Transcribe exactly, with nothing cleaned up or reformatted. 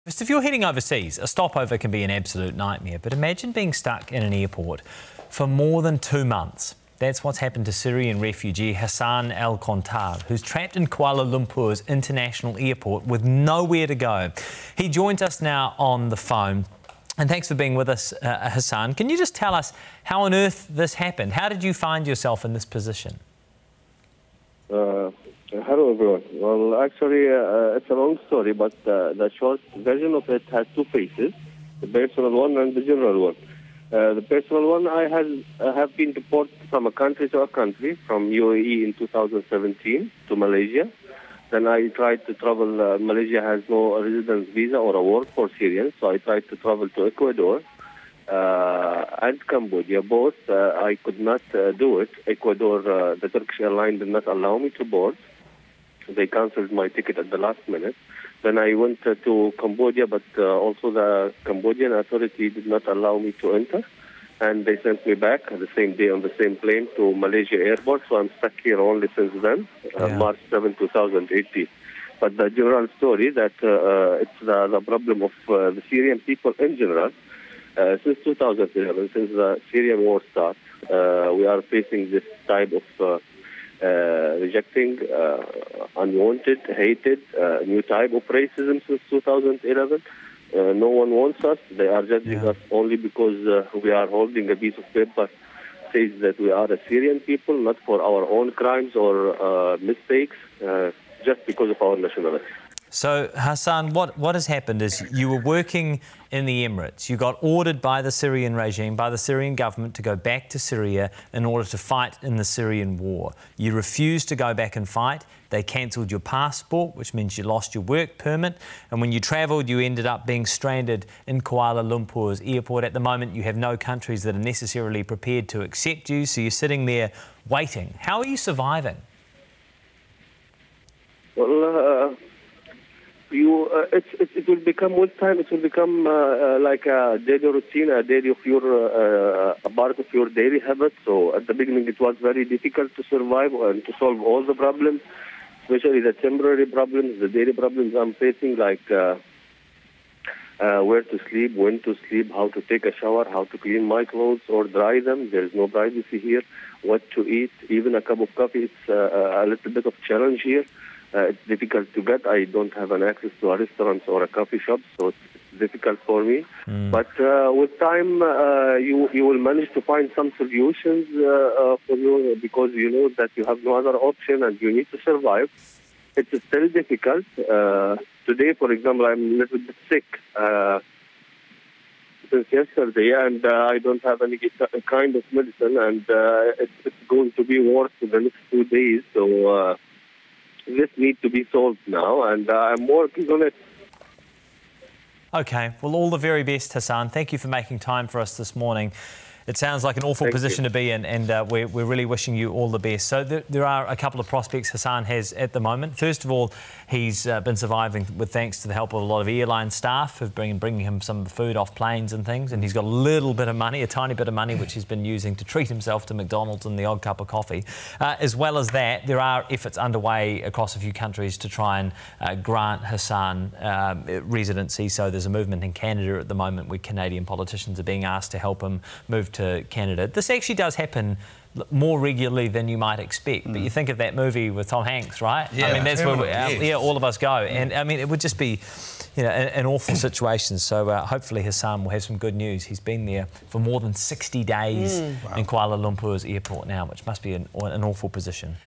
If you're heading overseas, a stopover can be an absolute nightmare, but imagine being stuck in an airport for more than two months. That's what's happened to Syrian refugee Hassan Al-Kontar, who's trapped in Kuala Lumpur's international airport with nowhere to go. He joins us now on the phone. And thanks for being with us, uh, Hassan. Can you just tell us how on earth this happened? How did you find yourself in this position? Uh, hello, everyone. Well, actually, uh, it's a long story, but uh, the short version of it has two phases, the personal one and the general one. Uh, the personal one, I has, uh, have been deported from a country to a country, from U A E in two thousand seventeen to Malaysia. Then I tried to travel. Uh, Malaysia has no residence visa or a work for Syrians, so I tried to travel to Ecuador uh, and Cambodia. Both uh, I could not uh, do it. Ecuador, uh, the Turkish airline did not allow me to board. They cancelled my ticket at the last minute. Then I went uh, to Cambodia, but uh, also the Cambodian authority did not allow me to enter. And they sent me back the same day on the same plane to Malaysia airport. So I'm stuck here only since then, uh, Yeah. March seventh, two thousand eighteen. But the general story that uh, uh, it's the, the problem of uh, the Syrian people in general. Uh, since two thousand eleven, since the Syrian war started, uh, we are facing this type of uh, uh, rejecting, uh, unwanted, hated, uh, new type of racism since two thousand eleven. Uh, no one wants us. They are judging Yeah. us only because uh, we are holding a piece of paper says that we are a Syrian people, not for our own crimes or uh, mistakes, uh, just because of our nationality. So, Hassan, what, what has happened is you were working in the Emirates. You got ordered by the Syrian regime, by the Syrian government, to go back to Syria in order to fight in the Syrian war. You refused to go back and fight. They cancelled your passport, which means you lost your work permit. And when you travelled, you ended up being stranded in Kuala Lumpur's airport. At the moment, you have no countries that are necessarily prepared to accept you, so you're sitting there waiting. How are you surviving? Well, uh, you, uh, it's, it, it will become, with time, it will become uh, uh, like a daily routine, a daily of your, uh, a part of your daily habits. So at the beginning, it was very difficult to survive and to solve all the problems, especially the temporary problems, the daily problems I'm facing, like uh, uh, where to sleep, when to sleep, how to take a shower, how to clean my clothes or dry them. There is no privacy here. What to eat, even a cup of coffee, it's uh, a little bit of challenge here. Uh, it's difficult to get. I don't have an access to a restaurant or a coffee shop, so it's difficult for me. Mm. But uh, with time, uh, you you will manage to find some solutions uh, uh, for you, because you know that you have no other option and you need to survive. It's still difficult. Uh, today, for example, I'm a little bit sick uh, since yesterday, and uh, I don't have any kind of medicine, and uh, it's, it's going to be worse in the next two days. So. Uh, This needs to be solved now, and uh, I'm working on it. OK, well, all the very best, Hassan. Thank you for making time for us this morning. It sounds like an awful Thank position you. to be in, and uh, we're, we're really wishing you all the best. So th there are a couple of prospects Hassan has at the moment. First of all, he's uh, been surviving with thanks to the help of a lot of airline staff who've been bringing him some of the food off planes and things, and he's got a little bit of money, a tiny bit of money, which he's been using to treat himself to McDonald's and the odd cup of coffee. Uh, as well as that, there are efforts underway across a few countries to try and uh, grant Hassan um, residency. So there's a movement in Canada at the moment where Canadian politicians are being asked to help him move to Canada. This actually does happen more regularly than you might expect. Mm. But you think of that movie with Tom Hanks, right? Yeah, I mean, that's where we, yes. uh, yeah, all of us go. Mm. And I mean, it would just be, you know, an, an awful situation. So uh, hopefully Hassan will have some good news. He's been there for more than sixty days mm. in Kuala Lumpur's airport now, which must be an, an awful position.